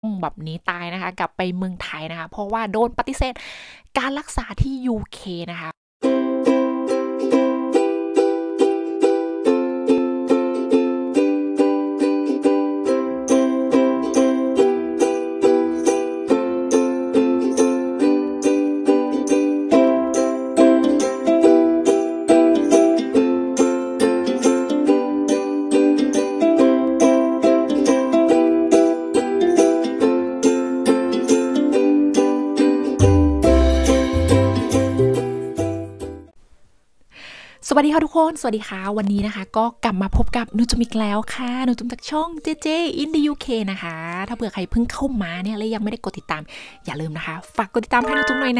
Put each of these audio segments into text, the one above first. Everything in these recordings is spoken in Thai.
แบบหนีตายนะคะกลับไปเมืองไทยนะคะเพราะว่าโดนปฏิเสธการรักษาที่ UK นะคะสวัสดีค่ะทุกคนสวัสดีค่ะวันนี้นะคะก็กลับมาพบกับนุจุมอีกแล้วค่ะนุจุมจากช่อง JJ in the UK นะคะถ้าเผื่อใครเพิ่งเข้ามาเนี่ยและยังไม่ได้กดติดตามอย่าลืมนะคะฝากกดติดตามให้นุจุมหน่อย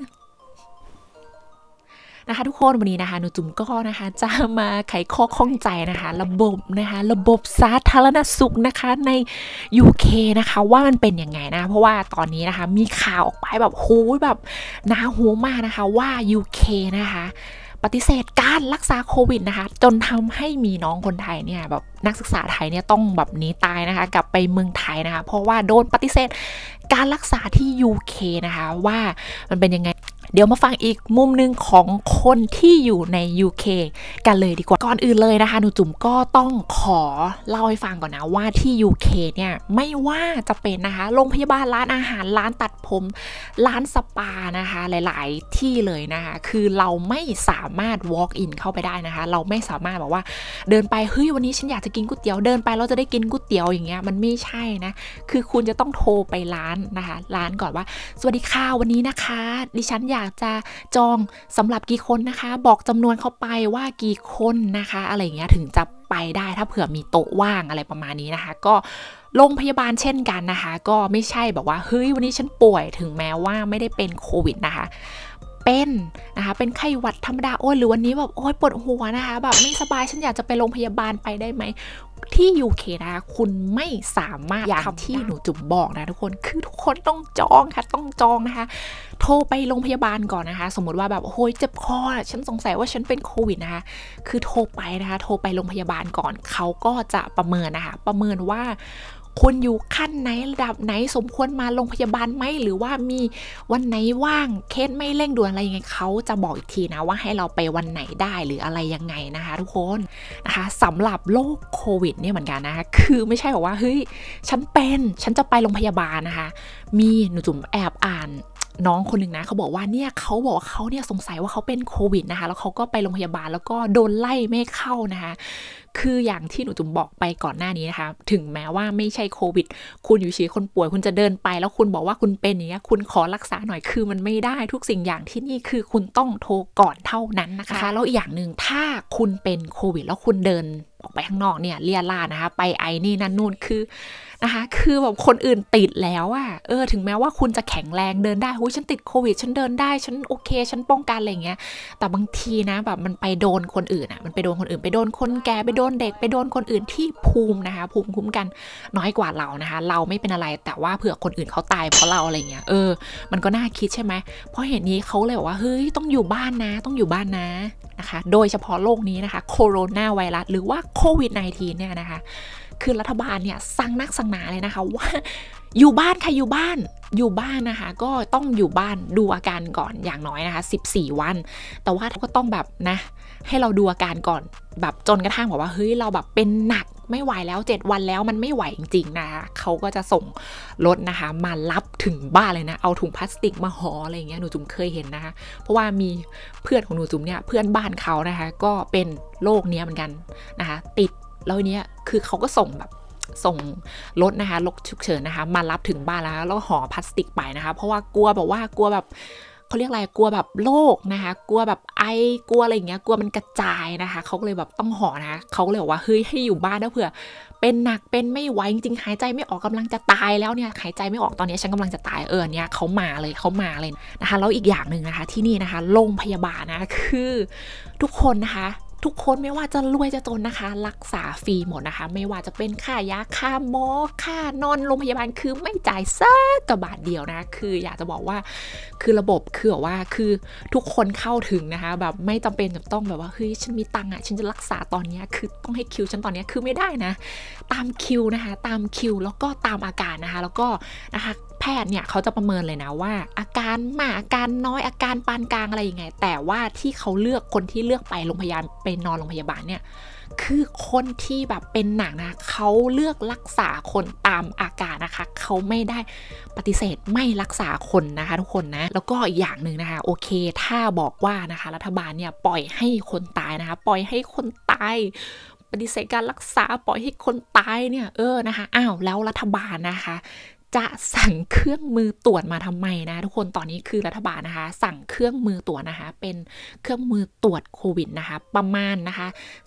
นะคะทุกคนวันนี้นะคะนุจุมก็นะคะจะมาไขข้อข้องใจนะคะระบบสาธารณสุขนะคะใน UK นะคะว่ามันเป็นยังไงนะเพราะว่าตอนนี้นะคะมีข่าวออกไปแบบโหแบบน่าหูมากนะคะว่า UK นะคะปฏิเสธการรักษาโควิดนะคะจนทำให้มีน้องคนไทยเนี่ยแบบนักศึกษาไทยเนี่ยต้องแบบหนีตายนะคะกลับไปเมืองไทยนะคะเพราะว่าโดนปฏิเสธการรักษาที่ UK นะคะว่ามันเป็นยังไงเดี๋ยวมาฟังอีกมุมนึงของคนที่อยู่ใน UK กันเลยดีกว่าก่อนอื่นเลยนะคะหนูจุ๋มก็ต้องขอเล่าให้ฟังก่อนนะว่าที่ UK เนี่ยไม่ว่าจะเป็นนะคะโรงพยาบาลร้านอาหารร้านตัดผมร้านสปานะคะหลายๆที่เลยนะคะคือเราไม่สามารถ walk in เข้าไปได้นะคะเราไม่สามารถบอกว่าเดินไปเฮ้ยวันนี้ฉันอยากจะกินก๋วยเตี๋ยวเดินไปเราจะได้กินก๋วยเตี๋ยวอย่างเงี้ยมันไม่ใช่นะคือคุณจะต้องโทรไปร้านนะคะร้านก่อนว่าสวัสดีค่ะวันนี้นะคะดิฉันอยากจะจองสำหรับกี่คนนะคะบอกจำนวนเข้าไปว่ากี่คนนะคะอะไรอย่างเงี้ยถึงจะไปได้ถ้าเผื่อมีโต๊ะว่างอะไรประมาณนี้นะคะก็โรงพยาบาลเช่นกันนะคะก็ไม่ใช่แบบว่าเฮ้ยวันนี้ฉันป่วยถึงแม้ว่าไม่ได้เป็นโควิดนะคะเป็นนะคะเป็นไข้หวัดธรรมดาโอ้ยหรือวันนี้แบบโอ้ยปวดหัวนะคะแบบไม่สบายฉันอยากจะไปโรงพยาบาลไปได้ไหมที่ UK นะคะคุณไม่สามารถอย่างที่หนูจุ๋มบอกนะทุกคนคือทุกคนต้องจองค่ะต้องจองนะคะโทรไปโรงพยาบาลก่อนนะคะสมมติว่าแบบโอ้ยเจ็บคอฉันสงสัยว่าฉันเป็นโควิดนะคะคือโทรไปนะคะโทรไปโรงพยาบาลก่อนเขาก็จะประเมินนะคะประเมินว่าคุณอยู่ขั้นไหนระดับไหนสมควรมาโรงพยาบาลไหมหรือว่ามีวันไหนว่างเคสไม่เร่งด่วนอะไรยังไงเขาจะบอกอีกทีนะว่าให้เราไปวันไหนได้หรืออะไรยังไงนะคะทุกคนนะคะสำหรับโรคโควิดเนี่ยเหมือนกันนะคะคือไม่ใช่แบบว่าเฮ้ยฉันจะไปโรงพยาบาลนะคะมีหนูจุ๋มแอบอ่านน้องคนหนึ่งนะเขาบอกว่าเนี่ยเขาบอกว่าเขาเนี่ยสงสัยว่าเขาเป็นโควิดนะคะแล้วเขาก็ไปโรงพยาบาลแล้วก็โดนไล่ไม่เข้านะคะคืออย่างที่หนูจุ๋มบอกไปก่อนหน้านี้นะคะถึงแม้ว่าไม่ใช่โควิดคุณอยู่เฉยคนป่วยคุณจะเดินไปแล้วคุณบอกว่าคุณเป็นอย่างเงี้ยคุณขอรักษาหน่อยคือมันไม่ได้ทุกสิ่งอย่างที่นี่คือคุณต้องโทรก่อนเท่านั้นนะคะแล้วอีกอย่างหนึ่งถ้าคุณเป็นโควิดแล้วคุณเดินออกไปข้างนอกเนี่ยเลี่ยราดนะคะไปไอ้นี่นั่นนู่นคือนะคะคือแบบคนอื่นติดแล้วอะถึงแม้ว่าคุณจะแข็งแรงเดินได้หูฉันติดโควิดฉันเดินได้ฉันโอเคฉันป้องกันอะไรเงี้ยแต่บางทีนะแบบมันไปโดนคนอื่นอะมันไปโดนคนอื่นไปโดนคนแก่ไปโดนเด็กไปโดนคนอื่นที่ภูมินะคะภูมิคุ้มกันน้อยกว่าเรานะคะเราไม่เป็นอะไรแต่ว่าเผื่อคนอื่นเขาตายเพราะเราอะไรเงี้ยมันก็น่าคิดใช่ไหมเพราะเหตุนี้เขาเลยบอกว่าเฮ้ยต้องอยู่บ้านนะต้องอยู่บ้านนะนะคะโดยเฉพาะโรคนี้นะคะโคโรนาไวรัสหรือว่าโควิด -19 เนี่ยนะคะคือรัฐบาลเนี่ยสั่งนักสั่งหนาเลยนะคะว่าอยู่บ้านค่ะอยู่บ้านนะคะก็ต้องอยู่บ้านดูอาการก่อนอย่างน้อยนะคะ14 วันแต่ว่าก็ต้องแบบนะให้เราดูอาการก่อนแบบจนกระทั่งบอกว่าเฮ้ยเราแบบเป็นหนักไม่ไหวแล้ว7 วันแล้วมันไม่ไหวจริงๆนะคะเขาก็จะส่งรถนะคะมารับถึงบ้านเลยนะเอาถุงพลาสติกมาห่ออะไรอย่างเงี้ยหนูจุ๋มเคยเห็นนะคะเพราะว่ามีเพื่อนของหนูจุ๋มเนี่ยเพื่อนบ้านเขานะคะก็เป็นโรคนี้เหมือนกันนะคะติดแล้วเนี้ยคือเขาก็ส่งรถนะคะรถฉุกเฉินนะคะมารับถึงบ้านแล้วห่อพลาสติกไปนะคะเพราะว่ากลัวแบบเขาเรียกอะไรกลัวแบบโรคนะคะกลัวแบบไอกลัวอะไรอย่างเงี้ยกลัวมันกระจายนะคะเขาก็เลยแบบต้องห่อนะคะเขาก็เลยบอกว่าเฮ้ยให้อยู่บ้านนะเผื่อเป็นหนักเป็นไม่ไหวจริงๆหายใจไม่ออกกำลังจะตายแล้วเนี่ยหายใจไม่ออกตอนนี้ฉันกำลังจะตายเนี่ยเขามาเลยนะคะแล้วอีกอย่างหนึ่งนะคะที่นี่นะคะโรงพยาบาลนะคือทุกคนนะคะทุกคนไม่ว่าจะรวยจะจนนะคะรักษาฟรีหมดนะคะไม่ว่าจะเป็นค่ายาค่าหมอค่านอนโรงพยาบาลคือไม่จ่ายสักกระบาทเดียวนะคืออยากจะบอกว่าคือระบบคือแบบว่าคือทุกคนเข้าถึงนะคะแบบไม่จำเป็นจะต้องแบบว่าเฮ้ยฉันมีตังค์ฉันจะรักษาตอนนี้คือต้องให้คิวฉันตอนนี้คือไม่ได้นะตามคิวนะคะตามคิวแล้วก็ตามอาการนะคะแล้วก็นะคะแพทย์เนี่ยเขาจะประเมินเลยนะว่าอาการมากอาการน้อยอาการปานกลางอะไรยังไงแต่ว่าที่เขาเลือกคนที่เลือกไปโรงพยาบาลไปนอนโรงพยาบาลเนี่ยคือคนที่แบบเป็นหนักนะเขาเลือกรักษาคนตามอาการนะคะเขาไม่ได้ปฏิเสธไม่รักษาคนนะคะทุกคนนะแล้วก็อีกอย่างหนึ่งนะคะโอเคถ้าบอกว่านะคะรัฐบาลเนี่ยปล่อยให้คนตายนะคะปล่อยให้คนตายปฏิเสธการรักษาปล่อยให้คนตายเนี่ยนะคะอ้าวแล้วรัฐบาลนะคะจะสั่งเครื่องมือตรวจมาทำไมนะทุกคนตอนนี้คือรัฐบาลนะคะสั่งเครื่องมือตรวจนะคะเป็นเครื่องมือตรวจโควิดนะคะประมาณนะคะ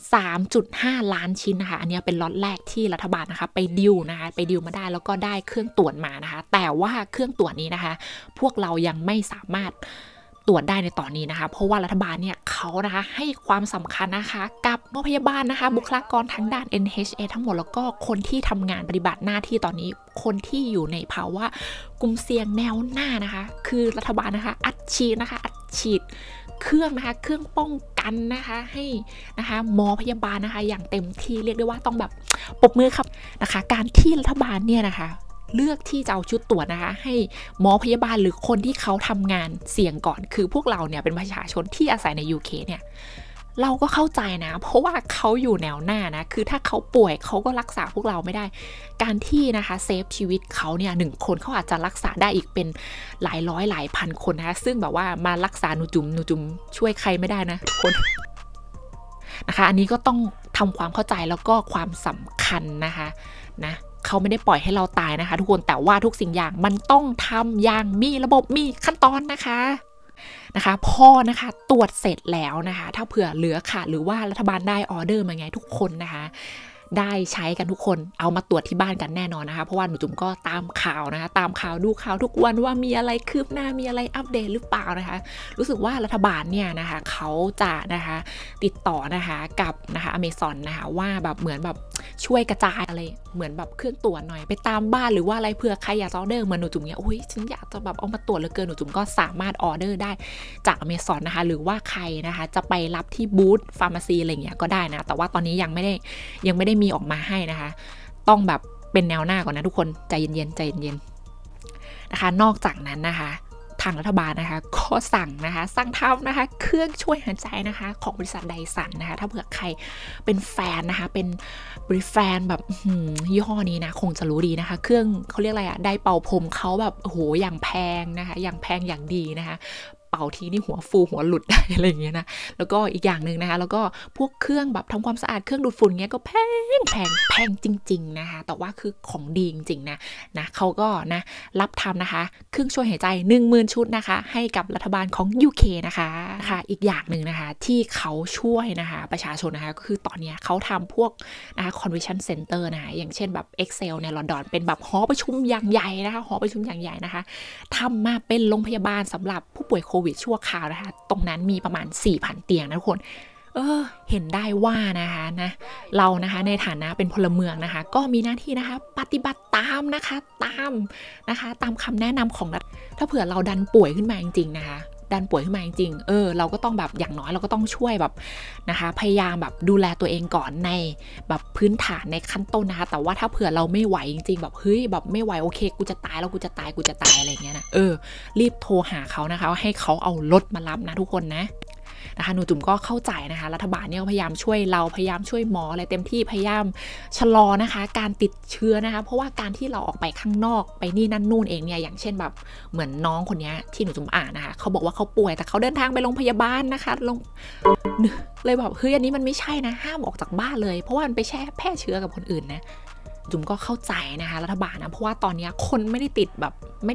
3.5 ล้านชิ้นนะคะอันนี้เป็นล็อตแรกที่รัฐบาลนะคะไปดิวมาได้แล้วก็ได้เครื่องตรวจมานะคะแต่ว่าเครื่องตรวจนี้นะคะพวกเรายังไม่สามารถตรวจได้ในตอนนี้นะคะเพราะว่ารัฐบาลเนี่ยเขานะคะให้ความสำคัญนะคะกับโรงพยาบาลนะคะบุคลากรทางด้าน NHS ทั้งหมดแล้วก็คนที่ทำงานปฏิบัติหน้าที่ตอนนี้คนที่อยู่ในภาวะกลุ่มเสี่ยงแนวหน้านะคะคือรัฐบาลนะคะอัดฉีดเครื่องนะคะเครื่องป้องกันนะคะให้นะคะหมอพยาบาลนะคะอย่างเต็มที่เรียกได้ว่าต้องแบบปรบมือครับนะคะการที่รัฐบาลเนี่ยนะคะเลือกที่จะเอาชุดตรวจนะคะให้หมอพยาบาลหรือคนที่เขาทำงานเสี่ยงก่อนคือพวกเราเนี่ยเป็นประชาชนที่อาศัยใน UK เนี่ยเราก็เข้าใจนะเพราะว่าเขาอยู่แนวหน้านะคือถ้าเขาป่วยเขาก็รักษาพวกเราไม่ได้การที่นะคะเซฟชีวิตเขาเนี่ย1 คนเขาอาจจะรักษาได้อีกเป็นหลายร้อยหลายพันคนนะคะซึ่งแบบว่ามารักษาหนูจุ๋มช่วยใครไม่ได้นะทุกคนนะคะอันนี้ก็ต้องทำความเข้าใจแล้วก็ความสำคัญนะคะนะเขาไม่ได้ปล่อยให้เราตายนะคะทุกคนแต่ว่าทุกสิ่งอย่างมันต้องทำอย่างมีระบบมีขั้นตอนนะคะพอนะคะตรวจเสร็จแล้วนะคะถ้าเผื่อเหลือค่ะหรือว่ารัฐบาลได้ออเดอร์มาไงทุกคนนะคะได้ใช้กันทุกคนเอามาตรวจที่บ้านกันแน่นอนนะคะเพราะว่าหนูจุ๋มก็ตามข่าวนะคะตามข่าวดูข่าวทุกวันว่ามีอะไรคืบหน้ามีอะไรอัปเดตหรือเปล่านะคะรู้สึกว่ารัฐบาลเนี่ยนะคะเขาจะนะคะติดต่อนะคะกับนะคะ Amazon นะคะว่าแบบเหมือนแบบช่วยกระจายอะไรเหมือนแบบเครื่องตรวจหน่อยไปตามบ้านหรือว่าอะไรเผื่อใครอยากออเดอร์เหมือนหนูจุ๋มเนี่ยโอ้ยฉันอยากจะแบบเอามาตรวจเหลือเกินหนูจุ๋มก็สามารถออเดอร์ได้จาก Amazon นะคะหรือว่าใครนะคะจะไปรับที่บูธฟาร์มาซีอะไรเงี้ยก็ได้นะแต่ว่าตอนนี้ยังไม่ได้มีออกมาให้นะคะต้องแบบเป็นแนวหน้าก่อนนะทุกคนใจเย็นนะคะนอกจากนั้นนะคะทางรัฐบาลนะคะก็สั่งทำนะคะเครื่องช่วยหายใจนะคะของบริษัทไดสันนะคะถ้าเผื่อใครเป็นแฟนนะคะเป็นแฟนแบบยี่ห้อนี้นะคงจะรู้ดีนะคะเครื่องเขาเรียกอะไรอะไดเป่าผมเขาแบบโอ้โหอย่างแพงนะคะอย่างแพงอย่างดีนะคะเป่าทีนี่หัวฟูหัวหลุดได้อะไรอย่างเงี้ยนะแล้วก็อีกอย่างหนึ่งนะคะแล้วก็พวกเครื่องแบบทำความสะอาดเครื่องดูดฝุ่นเงี้ยก็แพงจริงๆนะคะแต่ว่าคือของดีจริงๆนะเขาก็นะรับทำนะคะเครื่องช่วยหายใจ 10,000 ชุดนะคะให้กับรัฐบาลของ UK นะคะอีกอย่างหนึ่งนะคะที่เขาช่วยนะคะประชาชนนะคะก็คือตอนนี้เขาทำพวกนะคะ convention center นะคะอย่างเช่นแบบ Excel ในลอนดอนเป็นแบบหอประชุมอย่างใหญ่นะคะนะคะทำมาเป็นโรงพยาบาลสำหรับผู้ป่วยโควิดชั่วคราวนะคะตรงนั้นมีประมาณ 4,000 เตียงนะทุกคนเห็นได้ว่านะคะเรานะคะในฐานะเป็นพลเมืองนะคะก็มีหน้าที่นะคะปฏิบัติตามนะคะตามคำแนะนำของรัฐถ้าเผื่อเราดันป่วยขึ้นมาจริงๆนะคะเราก็ต้องแบบอย่างน้อยเราก็ต้องช่วยแบบนะคะพยายามแบบดูแลตัวเองก่อนในแบบพื้นฐานในขั้นต้นนะคะแต่ว่าถ้าเผื่อเราไม่ไหวจริงๆแบบเฮ้ยแบบไม่ไหวโอเคกูจะตายแล้วกูจะตายอะไรเงี้ยนะรีบโทรหาเขานะคะให้เขาเอารถมารับนะทุกคนนะคะหนูจุ๋มก็เข้าใจนะคะรัฐบาลเนี่ยพยายามช่วยเราพยายามช่วยหมออะไรเต็มที่พยายามชะลอนะคะการติดเชื้อนะคะเพราะว่าการที่เราออกไปข้างนอกไปนี่นั่นนู่นเองเนี่ยอย่างเช่นแบบเหมือนน้องคนนี้ที่หนูจุ๋มอ่านนะคะเขาบอกว่าเขาป่วยแต่เขาเดินทางไปโรงพยาบาลนะคะเลยแบบเฮ้ยอันนี้มันไม่ใช่นะห้ามออกจากบ้านเลยเพราะว่ามันไปแพร่เชื้อกับคนอื่นนะจุ๋มก็เข้าใจนะคะรัฐบาลนะเพราะว่าตอนนี้คนไม่ได้ติดแบบ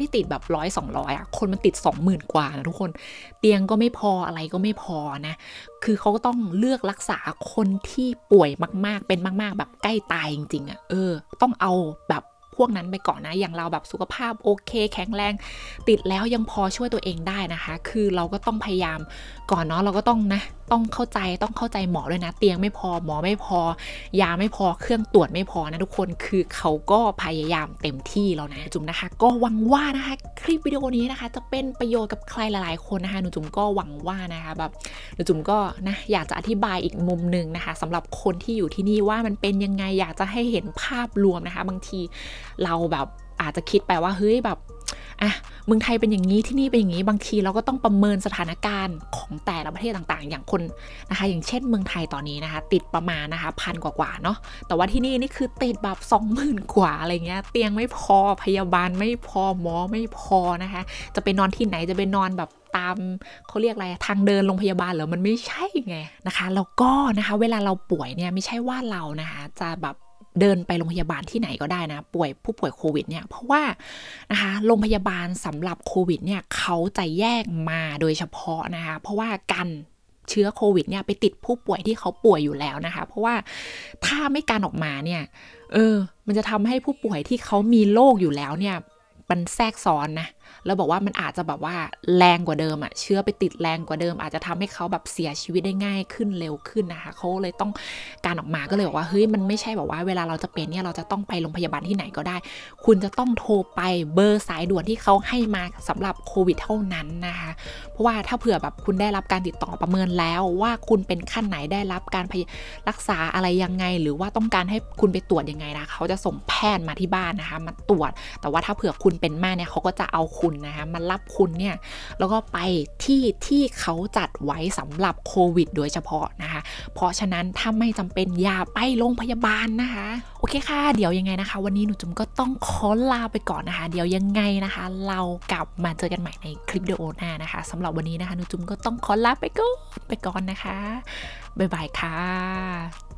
100-200อ่ะคนมันติด 20,000 กว่านะทุกคนเตียงก็ไม่พออะไรก็ไม่พอนะคือเขาก็ต้องเลือกรักษาคนที่ป่วยมากๆเป็นมากๆแบบใกล้ตายจริงๆอ่ะต้องเอาแบบพวกนั้นไปก่อนนะอย่างเราแบบสุขภาพโอเคแข็งแรงติดแล้วยังพอช่วยตัวเองได้นะคะคือเราก็ต้องพยายามก่อนเนาะเราก็ต้องนะต้องเข้าใจหมอด้วยนะเตียงไม่พอหมอไม่พอยาไม่พอเครื่องตรวจไม่พอนะทุกคนคือเขาก็พยายามเต็มที่แล้วนะจุ๋มนะคะก็หวังว่านะคะคลิปวิดีโอนี้นะคะจะเป็นประโยชน์กับใครหลายๆคนนะคะหนูจุ๋มก็หวังว่านะคะแบบหนูจุ๋มก็นะอยากจะอธิบายอีกมุมนึงนะคะสำหรับคนที่อยู่ที่นี่ว่ามันเป็นยังไงอยากจะให้เห็นภาพรวมนะคะบางทีเราแบบอาจจะคิดไปว่าเฮ้ยแบบเมืองไทยเป็นอย่างนี้ที่นี่เป็นอย่างนี้บางทีเราก็ต้องประเมินสถานการณ์ของแต่ละประเทศต่างๆอย่างคนนะคะอย่างเช่นเมืองไทยตอนนี้นะคะติดประมาณนะคะ1,000 กว่าเนาะแต่ว่าที่นี่คือติดแบบ 20,000 กว่าอะไรเงี้ยเตียงไม่พอพยาบาลไม่พอหมอไม่พอนะคะจะไปนอนที่ไหนจะไปนอนแบบตามเขาเรียกอะไรทางเดินโรงพยาบาลเหรอมันไม่ใช่ไงนะคะแล้วก็นะคะเวลาเราป่วยเนี่ยไม่ใช่ว่าเรานะคะจะแบบเดินไปโรงพยาบาลที่ไหนก็ได้นะผู้ป่วยโควิดเนี่ยเพราะว่านะคะโรงพยาบาลสำหรับโควิดเนี่ยเขาจะแยกมาโดยเฉพาะนะคะเพราะว่ากันเชื้อโควิดเนี่ยไปติดผู้ป่วยที่เขาป่วยอยู่แล้วนะคะเพราะว่าถ้าไม่กันออกมาเนี่ยมันจะทำให้ผู้ป่วยที่เขามีโรคอยู่แล้วเนี่ยมันแทรกซ้อนนะแล้วบอกว่ามันอาจจะแบบว่าแรงกว่าเดิมเชื้อไปติดแรงกว่าเดิมอาจจะทำให้เขาแบบเสียชีวิตได้ง่ายขึ้นเร็วขึ้นนะคะเขาเลยต้องการออกมาก็เลยบอกว่าเฮ้ยมันไม่ใช่แบบว่าเวลาเราจะเป็นเนี่ยเราจะต้องไปโรงพยาบาลที่ไหนก็ได้คุณจะต้องโทรไปเบอร์สายด่วนที่เขาให้มาสำหรับโควิดเท่านั้นนะคะเพราะว่าถ้าเผื่อแบบคุณได้รับการติดต่อประเมินแล้วว่าคุณเป็นขั้นไหนได้รับการรักษาอะไรยังไงหรือว่าต้องการให้คุณไปตรวจยังไงนะเขาจะส่งแพทย์มาที่บ้านนะคะมาตรวจแต่ว่าถ้าเผื่อคุณเป็นมากเนี่ยเขาก็จะเอาคุณนะคะมารับคุณเนี่ยแล้วก็ไปที่เขาจัดไว้สำหรับโควิดโดยเฉพาะนะคะเพราะฉะนั้นถ้าไม่จำเป็นอย่าไปโรงพยาบาลนะคะโอเคค่ะเดี๋ยวยังไงนะคะวันนี้หนูจุ๋มก็ต้องขอลาไปก่อนนะคะเดี๋ยวยังไงนะคะเรากลับมาเจอกันใหม่ในคลิปวิดีโอหน้านะคะสำหรับวันนี้นะคะหนูจุ๋มก็ต้องขอลาไปก่อนนะคะบ๊ายบายค่ะ